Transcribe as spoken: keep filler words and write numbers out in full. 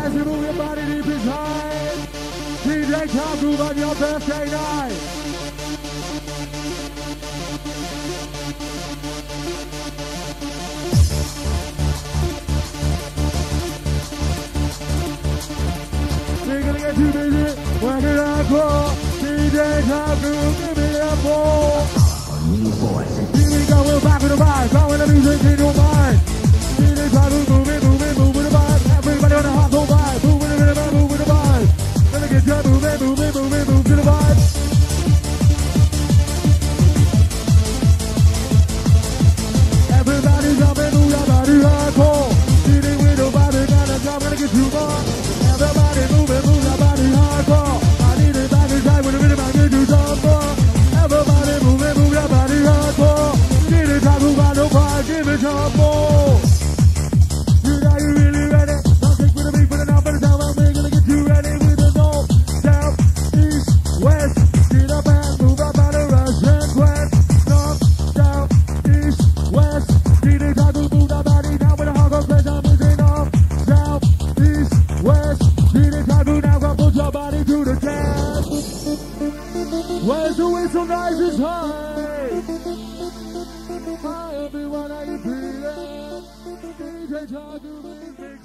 as you move your body deep inside. D J Top Groove on your birthday night. We're gonna get too busy, work it out for D J Top Groove, give me a ball. Here we go, we're back with the vibe, blowing the music in your mind. D J Top Groove, move it, move it, move with the vibe. Everybody on the hardcore vibe, move with the rhythm, move with the vibe. Gonna get you, move it, move it, move it, move to the vibe. Everybody's up and move your body hardcore. Feeling with the vibe, and I'm gonna get you more. Everybody move it, move your body hardcore. I need it back inside with the rhythm, I get you some more. Everybody move it, move your body hardcore. Get it, time move on the vibe, give it some more. You know you really ready? Don't stick with the beat, put it down for the sound, we're gonna get you ready with the north, south, east, west. Get up and move up on the rush and quest. North, south, east, west. Get it, time to move your body down with the hardcore press. I'm moving north, south, east, west. Get it, time to now go put your body to the test. Where's the whistle nice is high? Hi everyone, how you feeling? D J Top Groove.